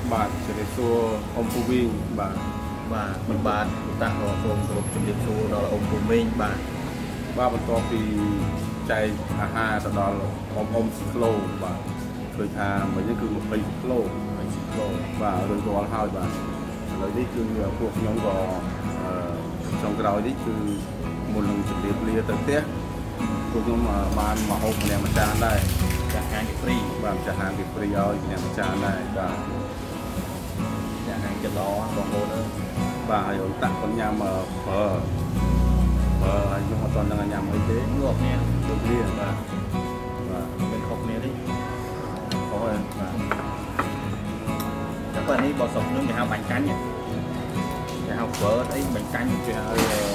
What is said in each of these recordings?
បាទជំរាបសួរអ៊ំពូវីងបាទបាទតាក់រកខ្ញុំគ្រប់ជំរាបសួរដល់អ៊ំពូមីងបាទបន្ទាប់ពីចែកអាហារទៅដល់អ៊ំស៊ីក្លូបាទឃើញថាមិញនេះគឺ20គីឡូបាទរួចរាល់ហើយបាទឥឡូវនេះគឺពួកខ្ញុំក៏ចុងក្រោយនេះគឺមុននឹងជម្រាបលាទៅផ្ទះពួកខ្ញុំបានមកហូបម្នាក់ម្ចាស់ដែរចាស់ហាងពីហ្វ្រីបាទចាស់ហាងពីហ្វ្រីឲ្យម្នាក់ម្ចាស់ដែរបាទចាស់ហាងចិត្តល្អបងប្អូនអើយបាទហើយអូនតាក់គាត់ញ៉ាំប្រើហើយខ្ញុំអត់ទាន់នឹងញ៉ាំអីទេងាប់គ្នាដូចគ្នាបាទមិនខុសគ្នាទេខុសហើយបាទតែប៉ុណ្នេះបើស្រុកខ្ញុំគេហៅបាញ់កាញ់គេហៅហ្វឺអីបាញ់កាញ់គេហៅ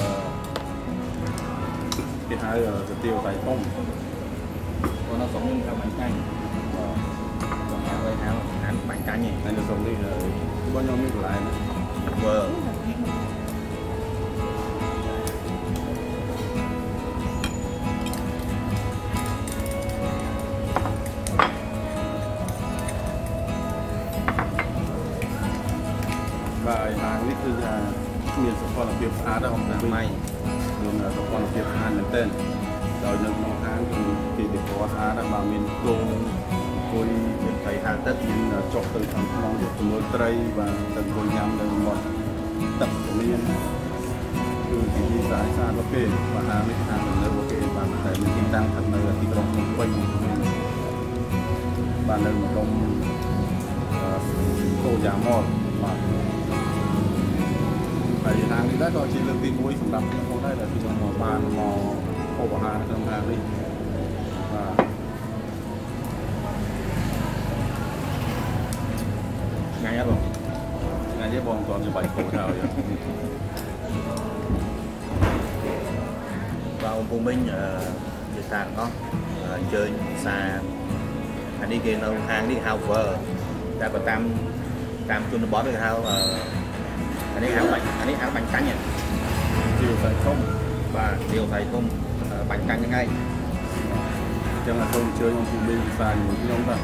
ស្ទាវតៃធំ còn nó sống như bánh canh còn heo ơi heo ăn bánh canh nhỉ anh nó sống đi bao nhiêu miếng lại vừa và hàngនេះគឺថាមានសុខភាពស្អាតហ្នឹងណាម៉ៃមានសុខភាពស្អាតមែនទែនដោយនៅក្នុងហាងគឺគេវិវត្តស្អាតហើយមានគោអង្គុយមានត្រីហាលទឹកមានចុះទៅខាងក្នុងយកទៅមើលត្រីបាទទៅអង្គុយញ៉ាំនៅមាត់ទឹកមានគឺជាស្អាតស្អាតមកគេបាទហាងនេះហាងនៅមកគេបាទតែមានទីតាំងស្ថិតនៅទីក្រុងភ្នំពេញបាទនៅម្ដុំកូយ៉ាម៉តបាទហើយហាងនេះដែរក៏ជាលើកទី1សម្រាប់ខ្ញុំដែរដែលខ្ញុំមកបានមកហូបអាហារក្នុងហាងនេះបាទថ្ងៃអត់បងថ្ងៃនេះបងគាត់ទៅបាយគោហើយបាទអ៊ំពូមីងនិយាយតាអស់អញ្ជើញសាអានេះគេនៅហាងនេះហៅ Ver តែបើតាមជនបទគេហៅអានេះហៅបាញ់កាញ់ជាវសាយធំបាទជាវសាយធំបាញ់កាញ់ហ្នឹងឯងចឹងសូមអញ្ជើញអង្គមីងវិសាជាមួយខ្ញុំបាទ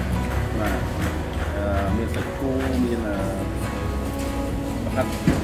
មានសាច់គោមានបង្កាត់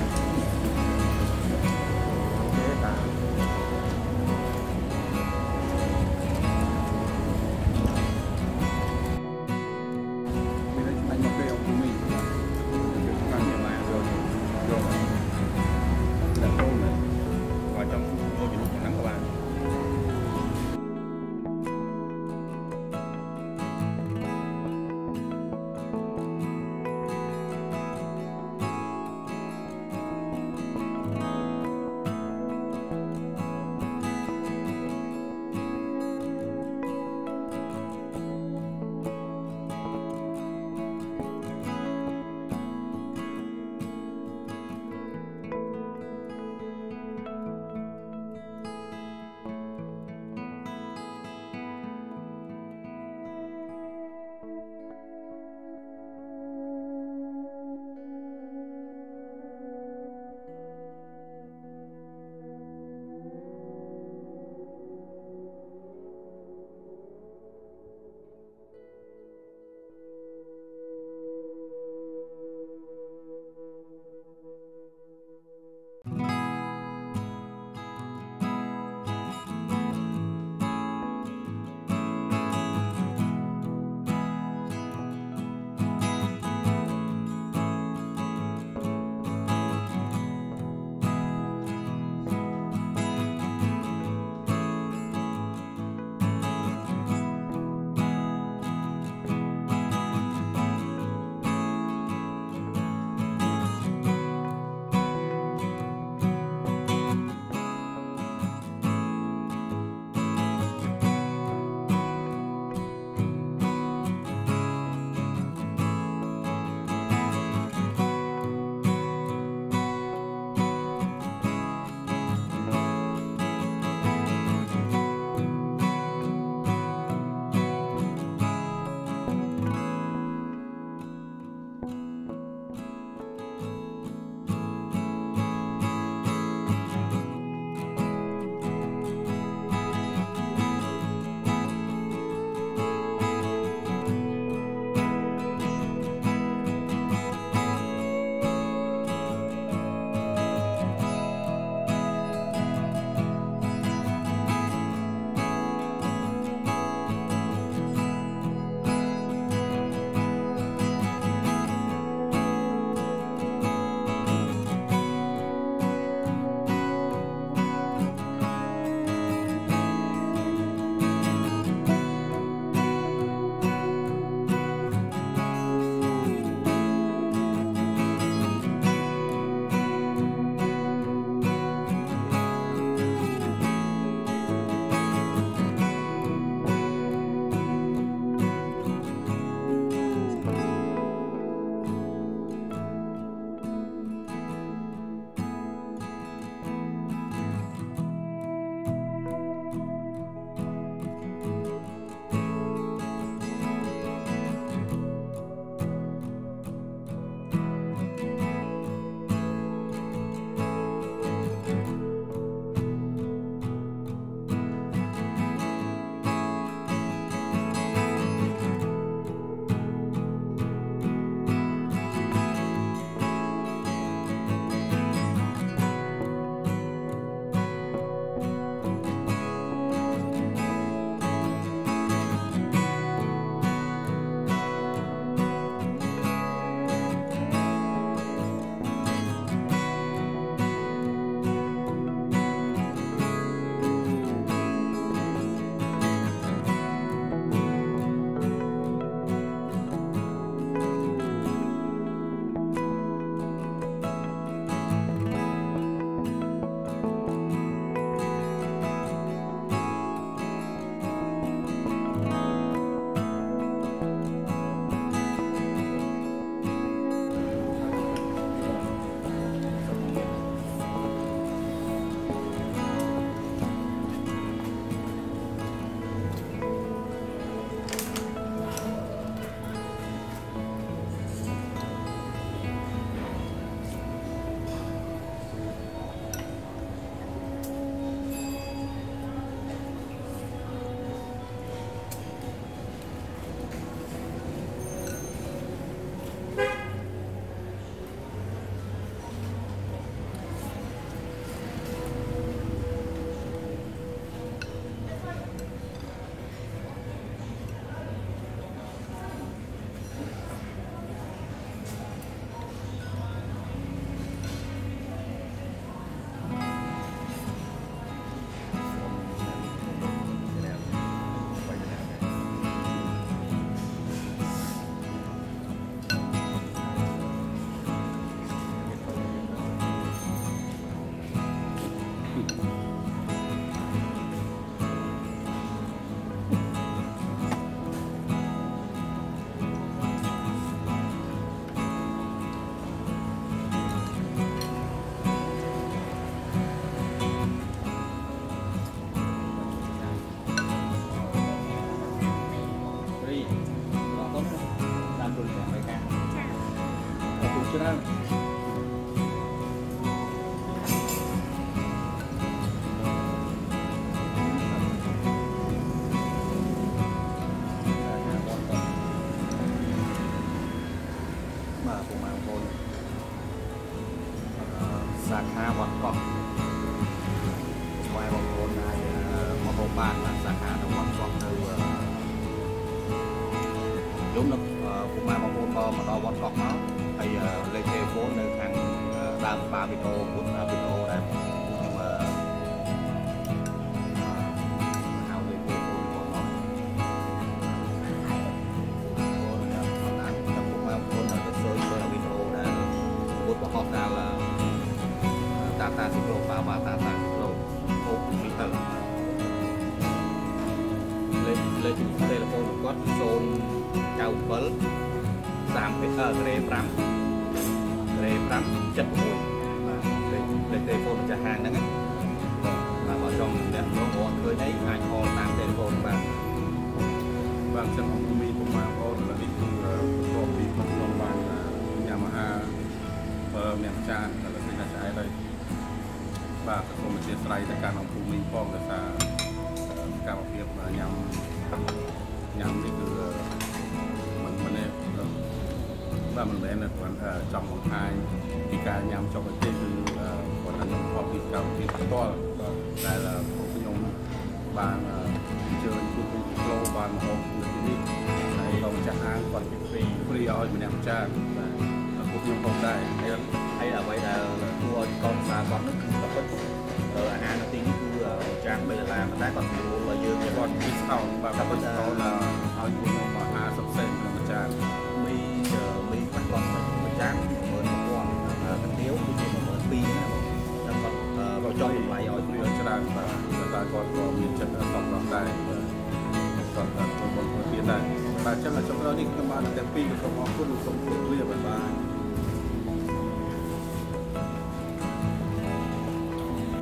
គុណច្រើនបាទពុកម៉ែបងប្អូនសាខាវត្តកោះស្វែងបងប្អូនអាចមកហូបបានសាខានៅវត្តកោះនៅយំនៅពុកម៉ែបងប្អូនក៏មកដល់វត្តកោះមកហើយលេខទូរស័ព្ទនៅខាងដើមបាវីដេអូពុតវីដេអូដែរខ្ញុំហៅលេខទូរស័ព្ទបងប្អូនមកពុកម៉ែបងប្អូនទៅស៊ើបមើលវីដេអូដែរពុតបោះដល់តាស៊ីក្លូបាតាស៊ីក្លូអូមីទៅលេខទូរស័ព្ទគាត់097 30ក្រេ5 76បាទលេខទូរស័ព្ទម្ចាស់ហាងហ្នឹងបាទបើចង់អ្នករងរត់ឃើញអីអាចខលតាមទូរស័ព្ទបាទបាទចឹងអង្គមីពុកម៉ែបងប្អូនឥឡូវនេះគឺបន្ទាប់ពីខ្ញុំបានញ៉ាំអាហារអ្នកចាឥឡូវនេះឆ្អែតហើយបាទសូមអធិស្ឋានទៅកាន់អង្គមីផងដោយសារកម្មភាពញ៉ាំនេះគឺមិនមែនបាទមិនមែនគ្រាន់តែចង់បង្ហាញពីការញ៉ាំចុកទេគឺគាត់នឹងខកពីកម្មភាពផ្ទាល់ដែលពួកខ្ញុំបានអញ្ជើញពួកពីក្លូបានមកហូបនៅទីនេះហើយក៏ម្ចាស់ហាងគាត់ពីហ្វ្រីឲ្យម្នាក់ម្ចាស់បាទពួកខ្ញុំផងដែរហើយអ្វីដែលគួរឲ្យកូនសាគាត់នោះគឺពិតអាហារនៅទីនេះគឺចាស់$3តែគាត់ស្រួលឲ្យយើងគាត់ discount បាទគាត់ discount ឲ្យខ្ញុំអាហារសុខសេក្នុងម្ចាស់មីគាត់ម្ចាស់11000កាទៀវគឺជា12000ណាបងតែគាត់ចង់តម្លៃឲ្យវាច្រើនបាទតែគាត់ក៏មានចិត្តសប្បុរសដែរគាត់ធ្វើបុណ្យធ្វើទានដែរបាទចឹងចុងក្រោយនេះខ្ញុំបានតែពីរសូមអរគុណសូមជម្រាបលាបាទ